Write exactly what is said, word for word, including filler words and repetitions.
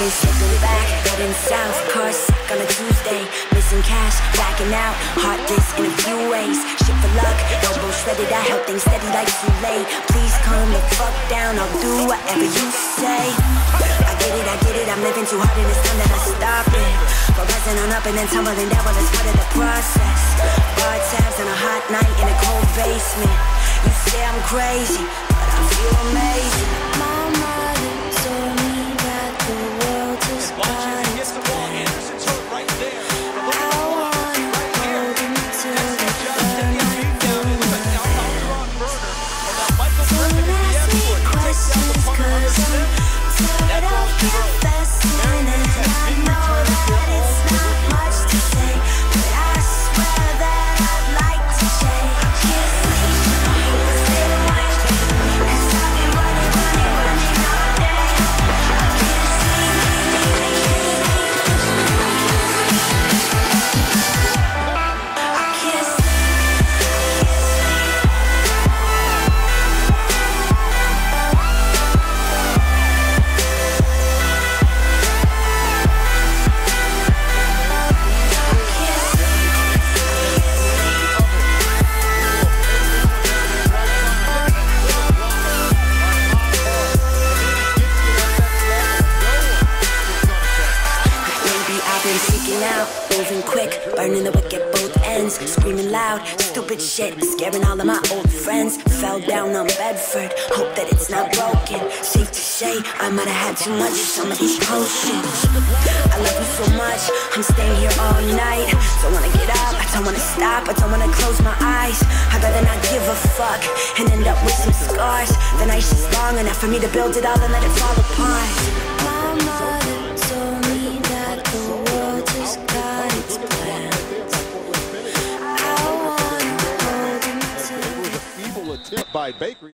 been slipping back, heading south, car sick on a Tuesday. Missing cash, blacking out, heartless in a few ways. Shit for luck, elbow shredded, I held things steady like too late. Please calm the fuck down, I'll do whatever you say. I get it, I get it, I'm living too hard and it's time that I stop it. For rising on up and then tumbling down, well it's part of the process. Bar tabs on a hot night in a cold basement. You say I'm crazy, but I feel amazing. My mother told me that the world is gone. Seeking out, moving quick, burning the wick at both ends, screaming loud, stupid shit, scaring all of my old friends. Fell down on Bedford, hope that it's not broken. Safe to say, I might have had too much of some of these potions. I love you so much, I'm staying here all night. Don't wanna get up, I don't wanna stop, I don't wanna close my eyes. I'd rather not give a fuck and end up with some scars. The night's just long enough for me to build it all and let it fall apart. My mother told me that the world just got its plans. I wanna hold him to It was a feeble attempt by Bakery.